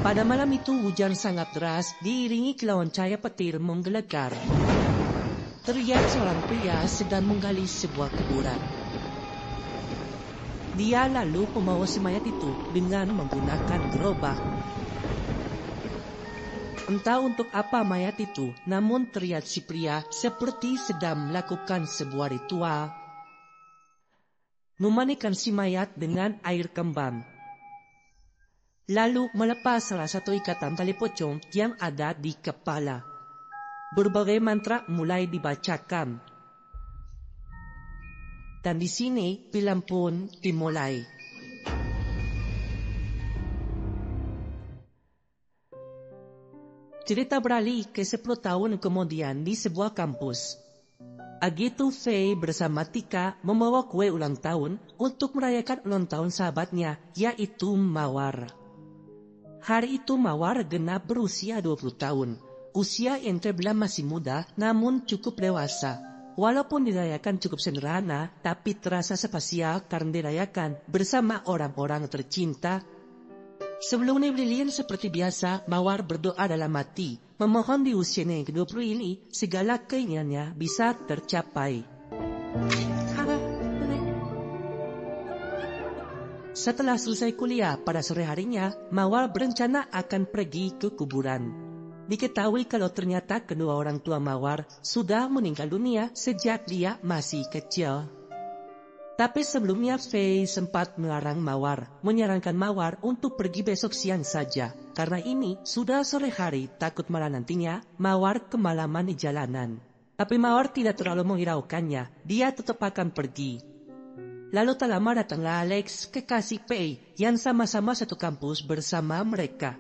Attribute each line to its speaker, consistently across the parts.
Speaker 1: Pada malam itu hujan sangat deras diiringi kilauan cahaya petir menggelegar. Terlihat seorang pria sedang menggali sebuah kuburan. Dia lalu membawa si mayat itu dengan menggunakan gerobak. Entah untuk apa mayat itu, namun terlihat si pria seperti sedang melakukan sebuah ritual. Memandikan si mayat dengan air kembang. Lalu melepas salah satu ikatan tali pocong yang ada di kepala. Berbagai mantra mulai dibacakan. Dan di sini film pun dimulai. Cerita beralih ke 10 tahun kemudian di sebuah kampus. Agitu Faye bersama Tika membawa kue ulang tahun untuk merayakan ulang tahun sahabatnya, yaitu Mawar. Hari itu Mawar genap berusia 20 tahun. Usia yang terbilang masih muda namun cukup dewasa. Walaupun dirayakan cukup sederhana, tapi terasa spesial karena dirayakan bersama orang-orang tercinta. Sebelum berlilin seperti biasa, Mawar berdoa dalam hati, memohon di usianya yang ke-20 ini segala keinginannya bisa tercapai. Setelah selesai kuliah pada sore harinya, Mawar berencana akan pergi ke kuburan. Diketahui kalau ternyata kedua orang tua Mawar sudah meninggal dunia sejak dia masih kecil. Tapi sebelumnya Faye sempat melarang Mawar, menyarankan Mawar untuk pergi besok siang saja. Karena ini sudah sore hari, takut malah nantinya Mawar kemalaman di jalanan. Tapi Mawar tidak terlalu menghiraukannya, dia tetap akan pergi. Lalu tak lama datanglah Alex, kekasih Faye, yang sama-sama satu kampus bersama mereka.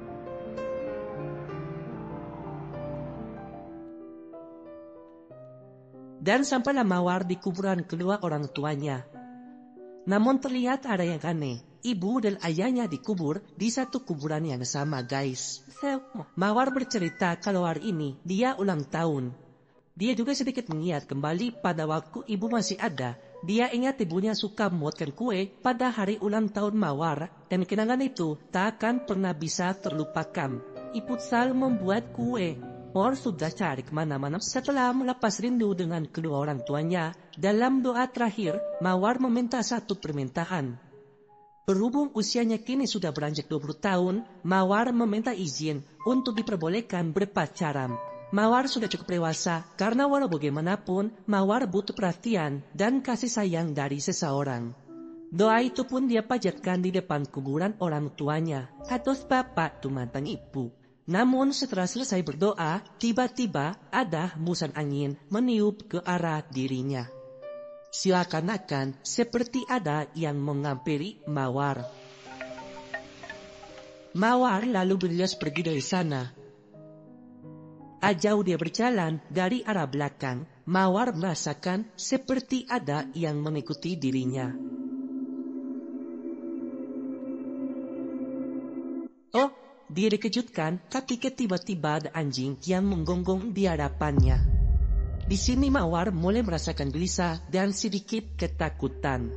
Speaker 1: Dan sampailah Mawar di kuburan kedua orang tuanya. Namun terlihat ada yang aneh. Ibu dan ayahnya dikubur di satu kuburan yang sama, guys. Mawar bercerita kalau hari ini dia ulang tahun. Dia juga sedikit mengingat kembali pada waktu ibu masih ada. Dia ingat ibunya suka membuatkan kue pada hari ulang tahun Mawar. Dan kenangan itu tak akan pernah bisa terlupakan. Ibu selalu membuat kue. Mawar sudah cari kemana-mana setelah melepas rindu dengan kedua orang tuanya. Dalam doa terakhir, Mawar meminta satu permintaan. Berhubung usianya kini sudah beranjak 20 tahun, Mawar meminta izin untuk diperbolehkan berpacaran. Mawar sudah cukup dewasa karena walau bagaimanapun, Mawar butuh perhatian dan kasih sayang dari seseorang. Doa itu pun dia panjatkan di depan kuburan orang tuanya, atau bapak tu mantan ibu. Namun setelah selesai berdoa, tiba-tiba ada hembusan angin meniup ke arah dirinya. Seakan-akan seperti ada yang menghampiri Mawar. Mawar lalu bergegas pergi dari sana. Jauh dia berjalan dari arah belakang, Mawar merasakan seperti ada yang mengikuti dirinya. Oh! Dia dikejutkan ketika tiba-tiba ada anjing yang menggonggong di hadapannya. Di sini Mawar mulai merasakan gelisah dan sedikit ketakutan.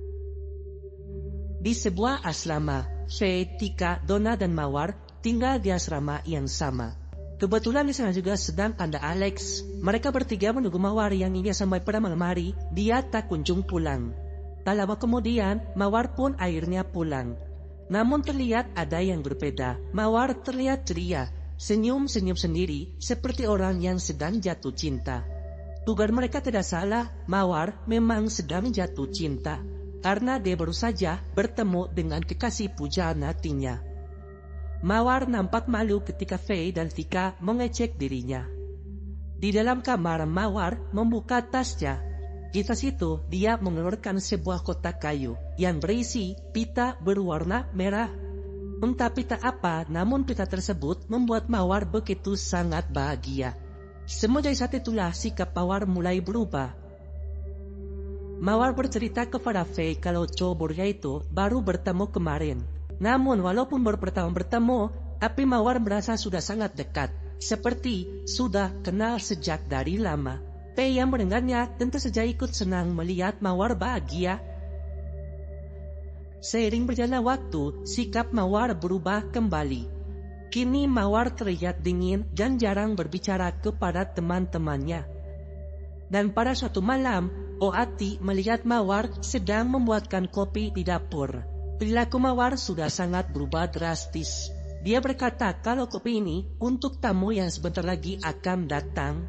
Speaker 1: Di sebuah asrama, Faye, Tika, Donna, dan Mawar tinggal di asrama yang sama. Kebetulan di sana juga sedang ada Alex. Mereka bertiga menunggu Mawar yang hingga sampai pada malam hari dia tak kunjung pulang. Tak lama kemudian, Mawar pun akhirnya pulang. Namun terlihat ada yang berbeda. Mawar terlihat ceria, senyum-senyum sendiri seperti orang yang sedang jatuh cinta. Dugaan mereka tidak salah, Mawar memang sedang jatuh cinta. Karena dia baru saja bertemu dengan kekasih pujaan hatinya. Mawar nampak malu ketika Faye dan Tika mengecek dirinya. Di dalam kamar, Mawar membuka tasnya. Di tas itu, dia mengeluarkan sebuah kotak kayu yang berisi pita berwarna merah. Entah pita apa, namun pita tersebut membuat Mawar begitu sangat bahagia. Semenjak saat itulah sikap Mawar mulai berubah. Mawar bercerita kepada Faye kalau cowoknya itu baru bertemu kemarin. Namun walaupun baru pertama bertemu, tapi Mawar merasa sudah sangat dekat. Seperti sudah kenal sejak dari lama. Faye yang mendengarnya tentu saja ikut senang melihat Mawar bahagia. Seiring berjalannya waktu, sikap Mawar berubah kembali. Kini Mawar terlihat dingin dan jarang berbicara kepada teman-temannya. Dan pada suatu malam, Oati melihat Mawar sedang membuatkan kopi di dapur. Perilaku Mawar sudah sangat berubah drastis. Dia berkata kalau kopi ini untuk tamu yang sebentar lagi akan datang.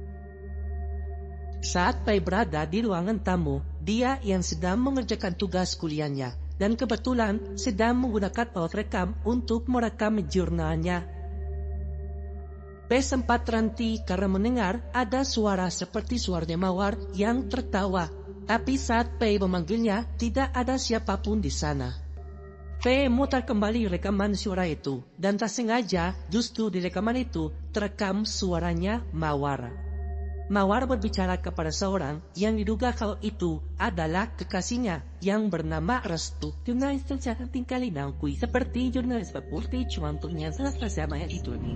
Speaker 1: Saat Pei berada di ruangan tamu, dia yang sedang mengerjakan tugas kuliahnya dan kebetulan sedang menggunakan alat rekam untuk merekam jurnalnya. Pei sempat terhenti karena mendengar ada suara seperti suaranya Mawar yang tertawa. Tapi saat Pei memanggilnya, tidak ada siapapun di sana. Pei memutar kembali rekaman suara itu, dan tak sengaja justru di rekaman itu terekam suaranya Mawar. Mawar berbicara kepada seorang yang diduga kalau itu adalah kekasihnya yang bernama Restu. Jurnalis tercatat tingkah linangkui seperti jurnalis berputih contohnya salah sama yang itu nih.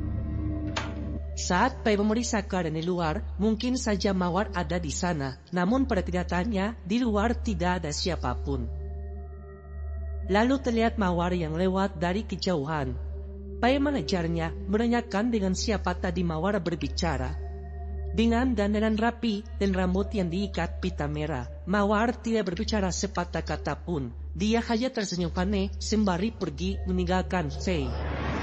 Speaker 1: Saat Pei memeriksa keadaan di luar, mungkin saja Mawar ada di sana, namun pada kenyataannya di luar tidak ada siapapun. Lalu terlihat Mawar yang lewat dari kejauhan. Pei mengejarnya, menanyakan dengan siapa tadi Mawar berbicara. Dengan dandanan rapi dan rambut yang diikat pita merah, Mawar tidak berbicara sepatah kata pun. Dia hanya tersenyum aneh sembari pergi meninggalkan Pei.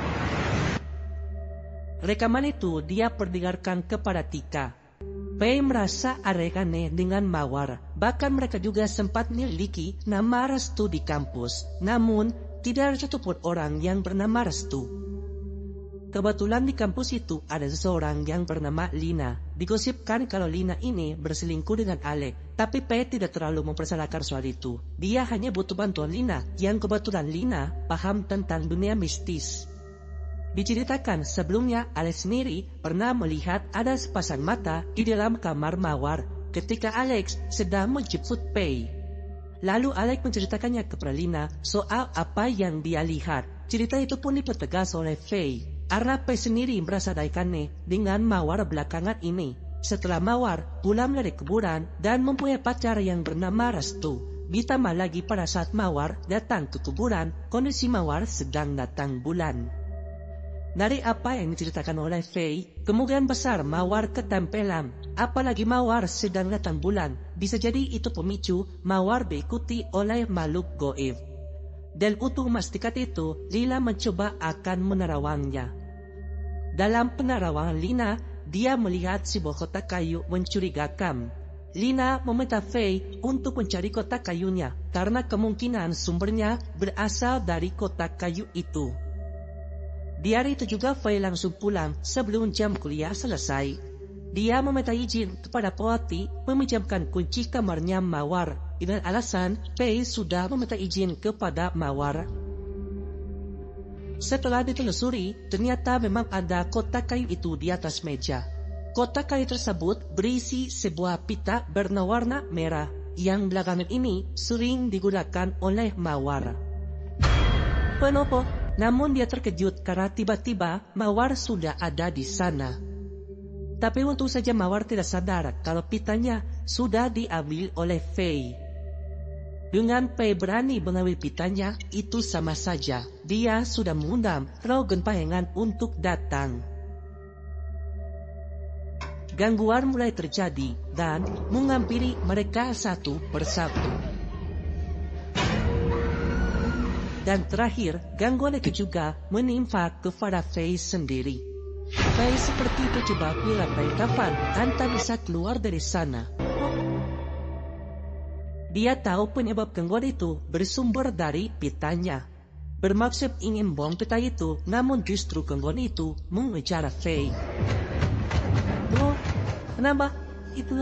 Speaker 1: Rekaman itu dia perdengarkan kepada Tika. Pei merasa aneh dengan Mawar. Bahkan mereka juga sempat menyelidiki nama Restu di kampus. Namun, tidak ada satupun orang yang bernama Restu. Kebetulan di kampus itu ada seseorang yang bernama Lina. Digosipkan kalau Lina ini berselingkuh dengan Alec. Tapi Pei tidak terlalu mempersalahkan soal itu. Dia hanya butuh bantuan Lina, yang kebetulan Lina paham tentang dunia mistis. Diceritakan sebelumnya Alex sendiri pernah melihat ada sepasang mata di dalam kamar Mawar ketika Alex sedang menjemput Pei. Lalu Alex menceritakannya kepada Lina soal apa yang dia lihat. Cerita itu pun dipertegas oleh Pei karena Pei sendiri merasa aneh dengan Mawar belakangan ini. Setelah Mawar pulang dari kuburan dan mempunyai pacar yang bernama Restu. Ditambah lagi pada saat Mawar datang ke kuburan, kondisi Mawar sedang datang bulan. Dari apa yang diceritakan oleh Pei, kemungkinan besar Mawar ketempelan. Apalagi Mawar sedang datang bulan, bisa jadi itu pemicu Mawar diikuti oleh makhluk goib. Dan untuk memastikan itu, Lina mencoba akan menerawangnya. Dalam penerawangan Lina, dia melihat sebuah kotak kayu mencurigakan. Lina meminta Pei untuk mencari kotak kayunya, karena kemungkinan sumbernya berasal dari kotak kayu itu. Di hari itu juga Pei langsung pulang sebelum jam kuliah selesai. Dia meminta izin kepada Poati meminjamkan kunci kamarnya Mawar. Dengan alasan Pei sudah meminta izin kepada Mawar. Setelah ditelusuri, ternyata memang ada kotak kayu itu di atas meja. Kotak kayu tersebut berisi sebuah pita berwarna merah yang belakangan ini sering digunakan oleh Mawar. Penopo. Namun dia terkejut karena tiba-tiba Mawar sudah ada di sana. Tapi untung saja Mawar tidak sadar kalau pitanya sudah diambil oleh Pei. Dengan Pei berani mengambil pitanya, itu sama saja dia sudah mengundang roh gentayangan untuk datang. Gangguan mulai terjadi dan menghampiri mereka satu persatu. Dan terakhir, gangguan itu juga menimpa kepada Pei sendiri. Pei seperti terjebak di lantai kapan dan tak bisa keluar dari sana. Dia tahu penyebab gangguan itu bersumber dari pitanya. Bermaksud ingin buang pita itu, namun justru gangguan itu mengejar Pei. Oh, kenapa? Itu...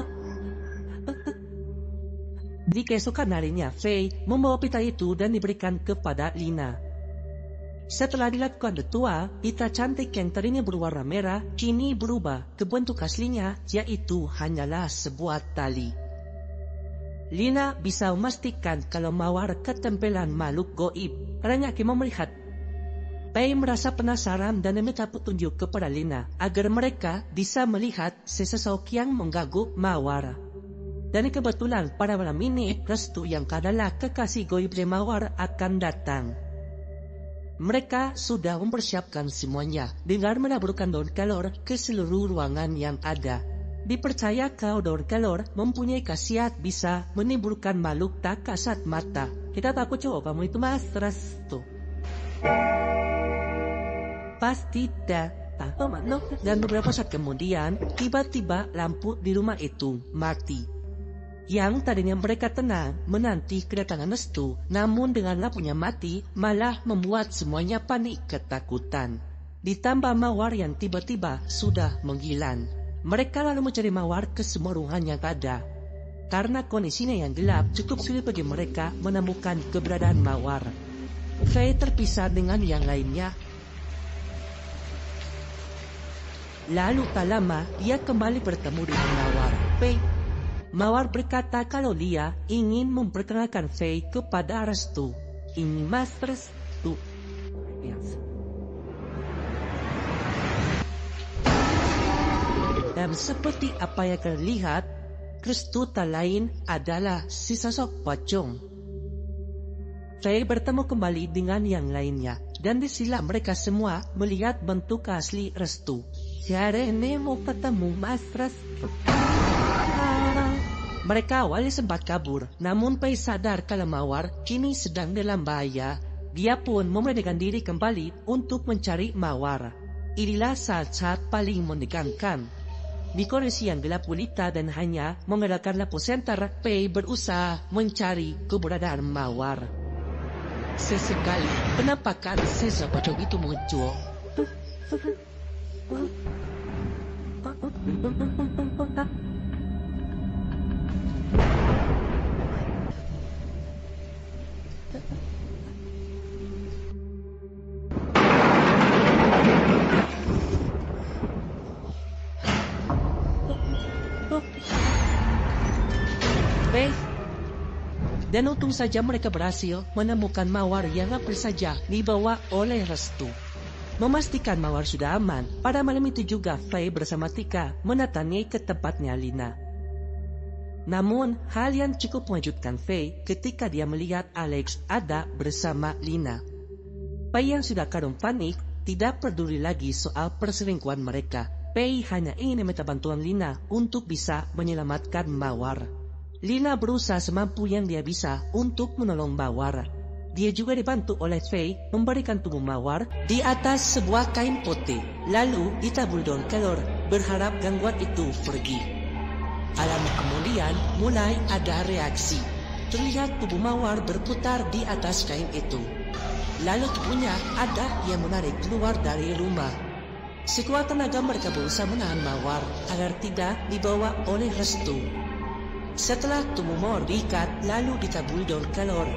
Speaker 1: Di keesokan harinya, Pei membawa pita itu dan diberikan kepada Lina. Setelah dilakukan ritual, pita cantik yang tadinya berwarna merah kini berubah ke bentuk aslinya, yaitu hanyalah sebuah tali. Lina bisa memastikan kalau Mawar ketempelan makhluk goib karena dia melihat. Pei merasa penasaran dan meminta petunjuk kepada Lina agar mereka bisa melihat sesosok yang mengganggu Mawar. Dan kebetulan pada malam ini Restu yang adalah kekasih goib Mawar akan datang. Mereka sudah mempersiapkan semuanya dengan menaburkan daun kelor ke seluruh ruangan yang ada. Dipercaya kalau daun kelor mempunyai khasiat bisa menimbulkan makhluk tak kasat mata. Kita takut cowok kamu itu mas tuh. Pasti tidak. Dan beberapa saat kemudian, tiba-tiba lampu di rumah itu mati. Yang tadinya mereka tenang menanti kedatangan restu, namun dengan lampunya mati malah membuat semuanya panik ketakutan. Ditambah mawar yang tiba-tiba sudah menghilang. Mereka lalu mencari mawar ke semua ruangan yang ada. Karena kondisinya yang gelap, cukup sulit bagi mereka menemukan keberadaan mawar. Faye terpisah dengan yang lainnya. Lalu tak lama, dia kembali bertemu dengan Mawar. Faye. Mawar berkata kalau dia ingin memperkenalkan Faye kepada Restu. Ini Mas Restu. Yes. Dan seperti apa yang kalian lihat, Restu tak lain adalah si sosok pocong. Faye bertemu kembali dengan yang lainnya, dan disinilah mereka semua melihat bentuk asli Restu. Hari ini mau ketemu Mas Restu. Mereka awalnya sempat kabur, namun Faye sadar kalau Mawar kini sedang dalam bahaya. Dia pun memberanikan diri kembali untuk mencari Mawar. Inilah saat-saat paling menegangkan. Di kondisi yang gelap gulita dan hanya mengandalkan lampu senter, Faye berusaha mencari keberadaan Mawar. Sesekali penampakan sesosok pocong itu muncul. Dan untung saja mereka berhasil menemukan Mawar yang hampir saja dibawa oleh Restu. Memastikan Mawar sudah aman, pada malam itu juga Faye bersama Tika mendatangi ke tempatnya Lina. Namun, hal yang cukup mengejutkan Faye ketika dia melihat Alex ada bersama Lina. Faye yang sudah kadung panik tidak peduli lagi soal perselingkuhan mereka. Faye hanya ingin meminta bantuan Lina untuk bisa menyelamatkan Mawar. Lina berusaha semampu yang dia bisa untuk menolong Mawar. Dia juga dibantu oleh Faye memberikan tubuh Mawar di atas sebuah kain putih, lalu ditabur daun kelor berharap gangguan itu pergi. Lama kemudian mulai ada reaksi. Terlihat tubuh Mawar berputar di atas kain itu. Lalu tubuhnya ada yang menarik keluar dari rumah. Sekuat tenaga mereka berusaha menahan Mawar agar tidak dibawa oleh Restu. Setelah tubuh Mawar diikat lalu ditaburi daun kelor.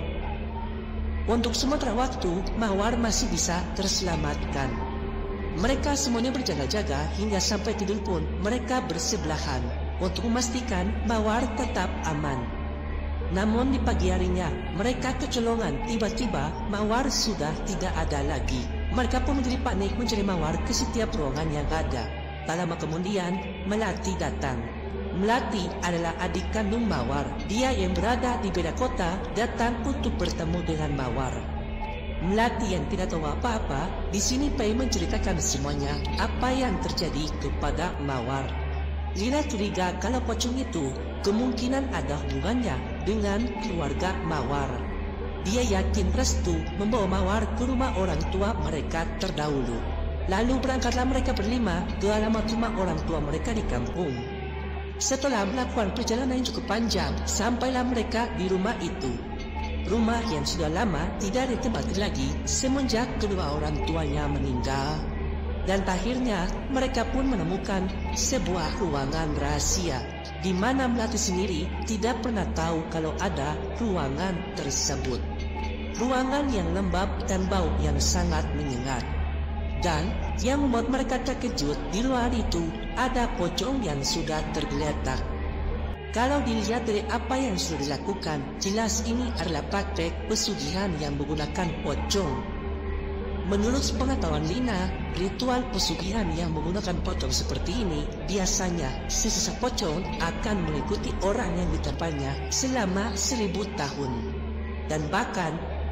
Speaker 1: Untuk sementara waktu, Mawar masih bisa terselamatkan. Mereka semuanya berjaga-jaga hingga sampai tidur pun mereka bersebelahan untuk memastikan Mawar tetap aman. Namun di pagi harinya, mereka kecolongan tiba-tiba Mawar sudah tidak ada lagi. Mereka pun menjadi panik mencari Mawar ke setiap ruangan yang ada. Tak lama kemudian, Melati datang. Melati adalah adik kandung Mawar. Dia yang berada di beda kota datang untuk bertemu dengan Mawar. Melati yang tidak tahu apa-apa, di sini Faye menceritakan semuanya apa yang terjadi kepada Mawar. Lina curiga kalau pocong itu kemungkinan ada hubungannya dengan keluarga Mawar. Dia yakin Restu membawa Mawar ke rumah orang tua mereka terdahulu. Lalu berangkatlah mereka berlima ke alamat rumah orang tua mereka di kampung. Setelah melakukan perjalanan yang cukup panjang, sampailah mereka di rumah itu. Rumah yang sudah lama tidak ditempati lagi semenjak kedua orang tuanya meninggal. Dan akhirnya mereka pun menemukan sebuah ruangan rahasia di mana Melati sendiri tidak pernah tahu kalau ada ruangan tersebut. Ruangan yang lembab dan bau yang sangat menyengat. Dan yang membuat mereka terkejut, di luar itu ada pocong yang sudah tergeletak. Kalau dilihat dari apa yang sudah dilakukan, jelas ini adalah praktek pesugihan yang menggunakan pocong. Menurut pengetahuan Lina, ritual pesugihan yang menggunakan pocong seperti ini biasanya sesosok pocong akan mengikuti orang yang ditempatnya selama 1000 tahun. Dan bahkan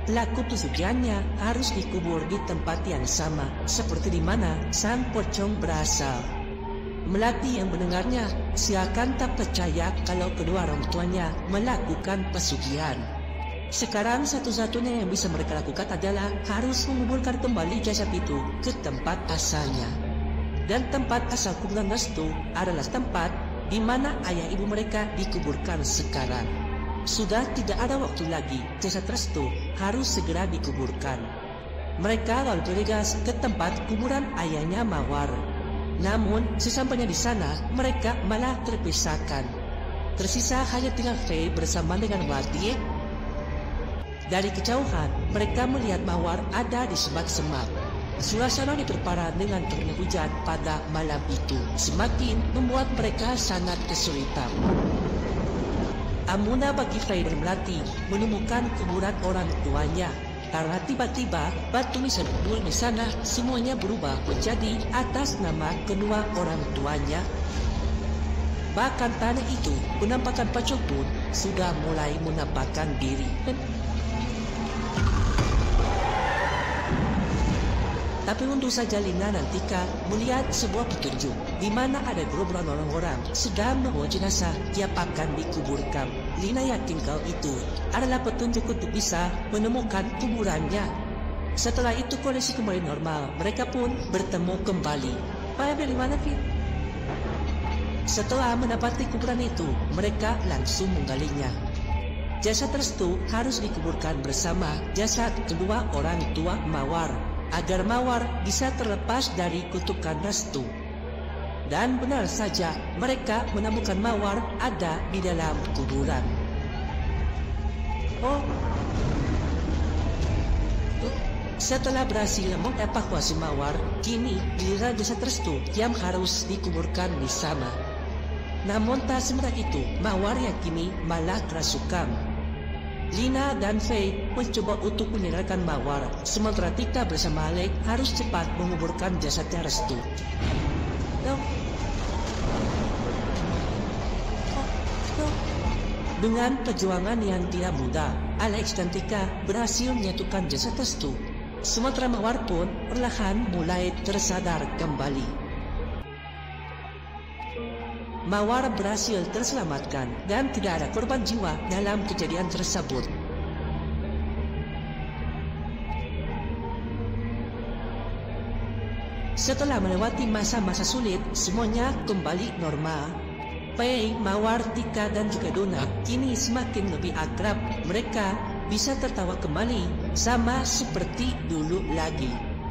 Speaker 1: pelaku pesugihannya harus dikubur di tempat yang sama seperti di mana sang pocong berasal. Melati yang mendengarnya seakan tak percaya kalau kedua orang tuanya melakukan pesugihan. Sekarang satu-satunya yang bisa mereka lakukan adalah harus menguburkan kembali jasad itu ke tempat asalnya. Dan tempat asal kuburan restu adalah tempat di mana ayah ibu mereka dikuburkan sekarang. Sudah tidak ada waktu lagi, jasad restu harus segera dikuburkan. Mereka lalu bergegas ke tempat kuburan ayahnya Mawar. Namun sesampainya di sana mereka malah terpisahkan. Tersisa hanya tinggal Faye bersama dengan Melati. Dari kejauhan mereka melihat Mawar ada di semak-semak. Suasana diperparah dengan turunnya hujan pada malam itu semakin membuat mereka sangat kesulitan. Amuna bagi Faye dan Melati menemukan kuburan orang tuanya karena tiba-tiba batu nisan di sana semuanya berubah menjadi atas nama kedua orang tuanya. Bahkan tanah itu penampakan pocong pun sudah mulai menampakkan diri. Tapi untung saja Lina dan Tika melihat sebuah petunjuk di mana ada gerombolan orang-orang sedang membawa jenazah yang akan dikuburkan. Lina yakin kalau itu adalah petunjuk untuk bisa menemukan kuburannya. Setelah itu kondisi kembali normal, mereka pun bertemu kembali. Pak dari mana, Fit? Setelah mendapati kuburan itu, mereka langsung menggalinya. Jasad restu harus dikuburkan bersama jasad kedua orang tua Mawar, agar Mawar bisa terlepas dari kutukan restu. Dan benar saja, mereka menemukan Mawar ada di dalam kuburan. Setelah berhasil mengevakuasi Mawar, kini giliran jasad restu yang harus dikuburkan di sana. Namun tak semudah itu, Mawar yang kini malah kerasukan. Lina dan Faye mencoba untuk meninggalkan Mawar, sementara Tika bersama Alec harus cepat menguburkan jasadnya restu. Dengan perjuangan yang tidak mudah, Alex dan Tika berhasil menyatukan jasad restu. Sementara Mawar pun perlahan mulai tersadar kembali. Mawar berhasil terselamatkan dan tidak ada korban jiwa dalam kejadian tersebut. Setelah melewati masa-masa sulit, semuanya kembali normal. Faye, Mawar, Tika dan juga Dona kini semakin lebih akrab. Mereka bisa tertawa kembali sama seperti dulu lagi.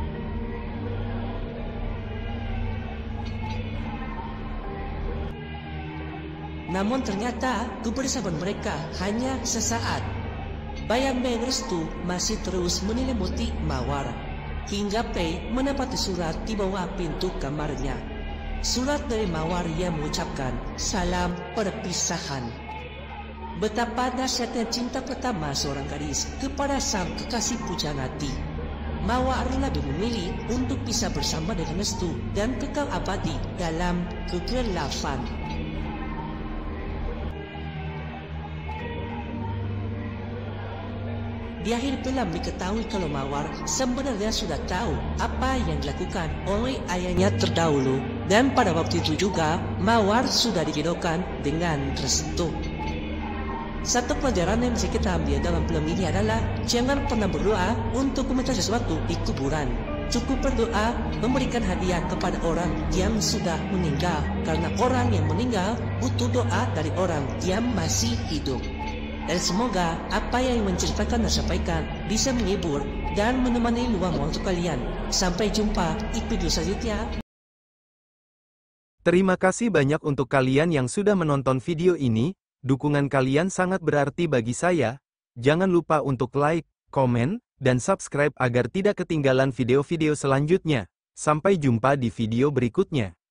Speaker 1: Namun ternyata kebersamaan mereka hanya sesaat. Bayang-bayang restu masih terus menyelimuti Mawar, hingga Faye mendapati surat di bawah pintu kamarnya. Surat dari Mawar yang mengucapkan salam perpisahan. Betapa dahsyatnya cinta pertama seorang gadis kepada sang kekasih pujaan hati. Mawar lebih memilih untuk bisa bersama dengan restu dan kekal abadi dalam kegelapan. Di akhir film diketahui kalau Mawar sebenarnya sudah tahu apa yang dilakukan oleh ayahnya terdahulu, dan pada waktu itu juga Mawar sudah dijodohkan dengan restu. Satu pelajaran yang bisa kita ambil dalam film ini adalah jangan pernah berdoa untuk meminta sesuatu di kuburan. Cukup berdoa memberikan hadiah kepada orang yang sudah meninggal, karena orang yang meninggal butuh doa dari orang yang masih hidup. Dan semoga apa yang menceritakan dan sampaikan bisa menghibur dan menemani luang waktu kalian. Sampai jumpa di video selanjutnya.
Speaker 2: Terima kasih banyak untuk kalian yang sudah menonton video ini. Dukungan kalian sangat berarti bagi saya. Jangan lupa untuk like, komen, dan subscribe agar tidak ketinggalan video-video selanjutnya. Sampai jumpa di video berikutnya.